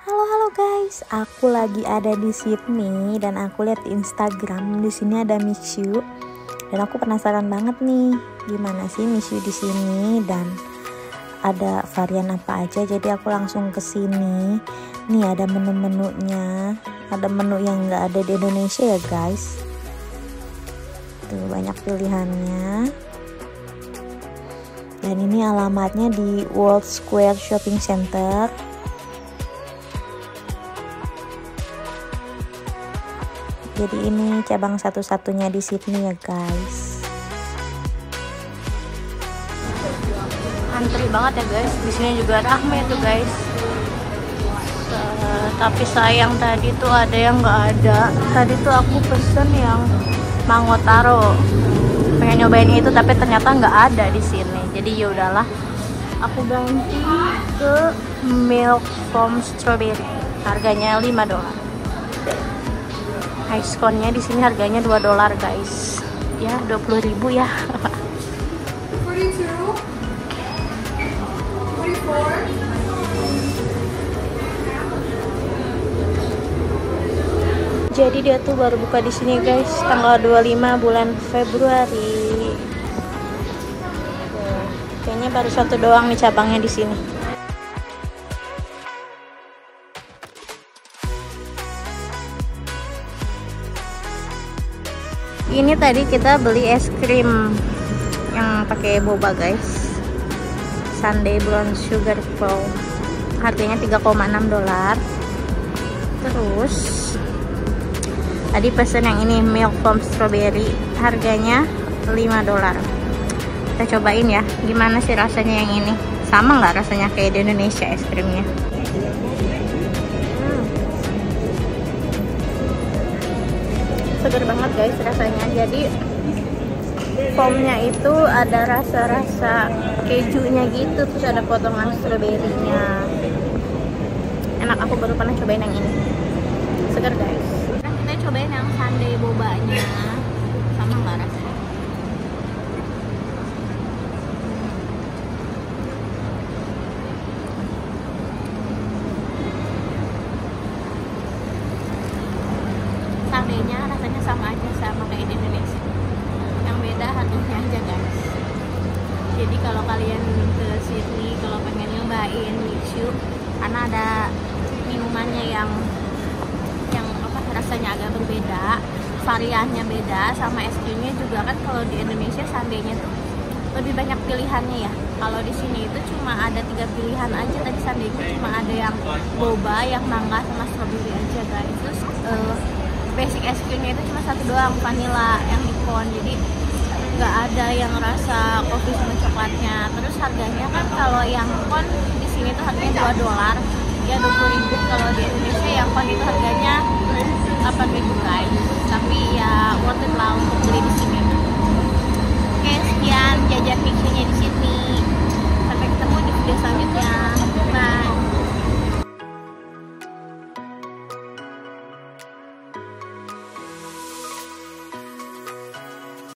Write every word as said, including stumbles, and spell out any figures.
Halo halo guys, aku lagi ada di Sydney dan aku lihat di Instagram di sini ada Mixiu dan aku penasaran banget nih gimana sih Mixiu di sini dan ada varian apa aja. Jadi aku langsung ke sini. Nih ada menu-menunya, ada menu yang nggak ada di Indonesia ya guys. Tuh banyak pilihannya. Dan ini alamatnya di World Square Shopping Center. Jadi ini cabang satu-satunya di Sydney ya guys. Antri banget ya guys. Di sini juga rame tuh guys. Uh, tapi sayang tadi tuh ada yang nggak ada. Tadi tuh aku pesen yang mango taro. Pengen nyobain itu tapi ternyata nggak ada di sini. Jadi ya udahlah. Aku ganti ke milk foam strawberry. Harganya lima dolar. Ice cone-nya di sini harganya dua dolar guys. Ya, dua puluh ribu ya. Jadi dia tuh baru buka di sini guys, tanggal dua puluh lima bulan Februari. Tuh, kayaknya baru satu doang nih cabangnya di sini. Ini tadi kita beli es krim yang pakai boba guys, Sunday Brown Sugar Pearl, harganya tiga koma enam dolar. Terus tadi pesen yang ini milk foam strawberry, harganya lima dolar. Kita cobain ya, gimana sih rasanya yang ini? Sama nggak rasanya kayak di Indonesia es krimnya? Seger banget guys rasanya. Jadi foamnya itu ada rasa-rasa kejunya gitu, terus ada potongan stroberinya. Enak, aku baru pernah cobain yang ini. Seger guys. Nah, kita cobain yang sundae bobanya. Sama nggak rasanya? Sundae-nya rasanya sama aja, sama kayak di Indonesia. Yang beda harganya aja guys. Jadi kalau kalian ke Sydney, kalau pengen nyobain Mixiu, karena ada minumannya yang yang apa rasanya agak berbeda, variannya beda, sama es krimnya juga kan. Kalau di Indonesia sundae-nya tuh lebih banyak pilihannya ya. Kalau di sini itu cuma ada tiga pilihan aja. Tadi sundae-nya cuma ada yang boba, yang mangga, sama strawberry aja guys. Terus uh, basic es krimnya itu cuma satu doang, vanilla yang di cone. Jadi nggak ada yang rasa kopi sama coklatnya. Terus harganya kan kalau yang cone di sini tuh harganya dua dolar, ya dua puluh ribu. Kalau di Indonesia yang cone itu harganya